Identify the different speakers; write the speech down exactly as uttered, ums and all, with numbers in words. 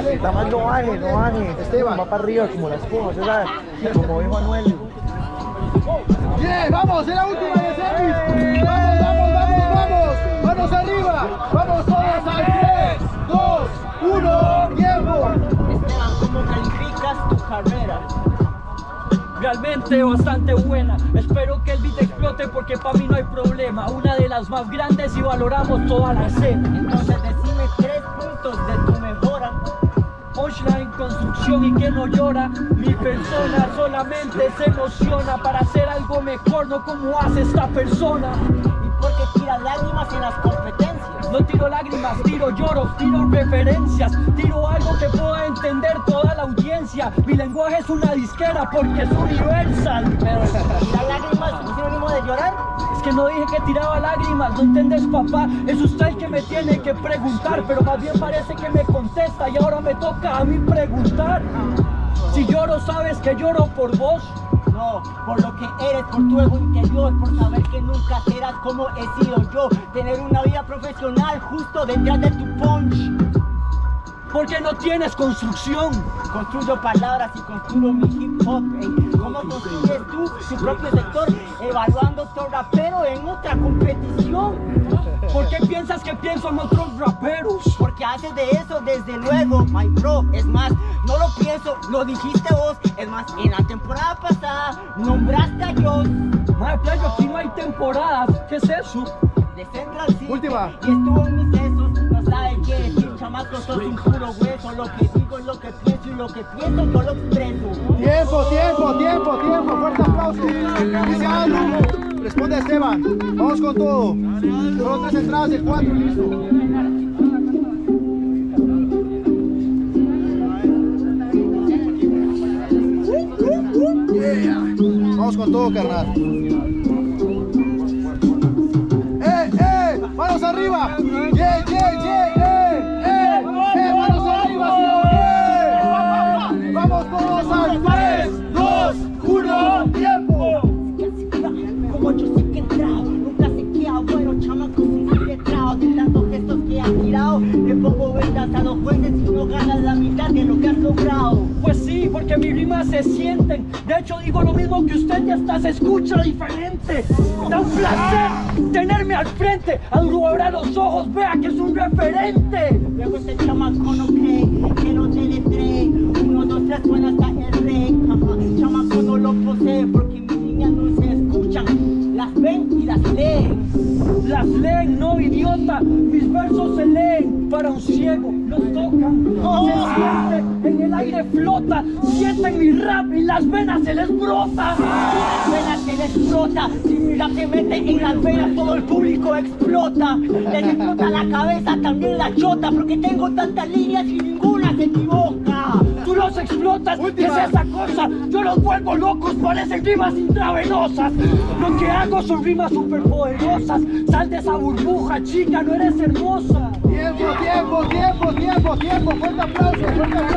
Speaker 1: Está más no baje, no baje.
Speaker 2: Esteban.
Speaker 1: Va para arriba como la espuma, ¿usted sabe? Como dijo Anuel.
Speaker 2: Bien, vamos, es la última de semis. Vamos, vamos, vamos, vamos. Manos arriba. Vamos todos al tres, dos, uno, tiempo.
Speaker 3: Esteban, ¿cómo calificas tu carrera?
Speaker 4: Realmente bastante buena. Espero que el beat explote porque para mí no hay problema. Una de las más grandes y valoramos toda la escena.
Speaker 3: Entonces decime tres puntos de tu mejora.
Speaker 4: Punchline, construcción y que no llora. Mi persona solamente se emociona para hacer algo mejor, no como hace esta persona.
Speaker 3: ¿Y por qué tiras lágrimas en las competencias?
Speaker 4: No tiro lágrimas, tiro lloros, tiro referencias, tiro algo que pueda entender toda la audiencia. Mi lenguaje es una disquera porque es universal.
Speaker 3: Pero tirar lágrimas es sinónimo de llorar.
Speaker 4: Es que no dije que tiraba lágrimas, ¿no entendés, papá? Es usted el que me tiene que preguntar, pero más bien parece que me contesta y ahora me toca a mí preguntar. Si lloro, sabes que lloro por vos.
Speaker 3: No, por lo que eres, por tu ego interior, por saber que nunca serás como he sido yo. Tener una vida profesional justo detrás de tu punch.
Speaker 4: Porque no tienes construcción.
Speaker 3: Construyo palabras y construyo mi hip hop. Ey. ¿Cómo construyes tú tu propio sector? Evaluando otro rapero en otra competición.
Speaker 4: ¿Por qué piensas que pienso en otros raperos?
Speaker 3: Porque haces de eso desde luego, my bro. Es más, no lo pienso, lo dijiste vos. Es más, en la temporada pasada nombraste a Dios.
Speaker 4: Madre playo, aquí no hay temporadas. ¿Qué es eso?
Speaker 3: De Central City.
Speaker 2: Última.
Speaker 3: Y estuvo en mis sesos. No sabe qué decir, chamaco, sos un puro hueso. Lo que digo es lo que pienso y lo que pienso yo lo expreso.
Speaker 2: Tiempo, tiempo, tiempo, tiempo. Fuerte aplauso. Dice Alu. Responde Esteban. Vamos con todo. Solo tres entradas de cuatro, listo. Vamos con todo, carnal. ¡Eh, eh! ¡Manos arriba! ¡Yeah, yeah, yeah! ¡Eh, eh! ¡Eh! ¡Manos arriba, tío! ¡Eh! ¡Vamos todos al tres, dos, uno, tiempo!
Speaker 3: Como yo sé que he entrado, nunca se queda bueno, chamaco sin letrado. De tantos gestos que has tirado, le pongo ventas a los jueces y no ganas la mitad de lo que has logrado.
Speaker 4: Pues sí, porque mis rimas se sienten. De hecho digo lo mismo que usted y hasta se escucha diferente. Da un placer tenerme al frente. A duro abra los ojos, vea que es un referente.
Speaker 3: Luego este chamaco no cree que no te letré. Uno, dos, tres, suena hasta el rey. Chamaco no lo posee porque mis líneas no se escuchan. Las ven y las leen.
Speaker 4: Las leen, no idiota. Mis versos se leen para un ciego. Los tocan, se siente, en el aire flota. Sienten mi rap y las venas se les brota.
Speaker 3: Las venas se les brota. Si mi rap se mete en las venas, todo el público explota. Les explota la cabeza, también la chota, porque tengo tantas líneas y ninguna se equivoca.
Speaker 4: Tú los explotas, ¿qué es esa cosa? Yo los vuelvo locos, parecen rimas intravenosas. Lo que hago son rimas superpoderosas. Sal de esa burbuja, chica, no eres hermosa.
Speaker 2: Tiempo, tiempo, tiempo, tiempo, tiempo. Fuerte aplauso, fuerte aplauso.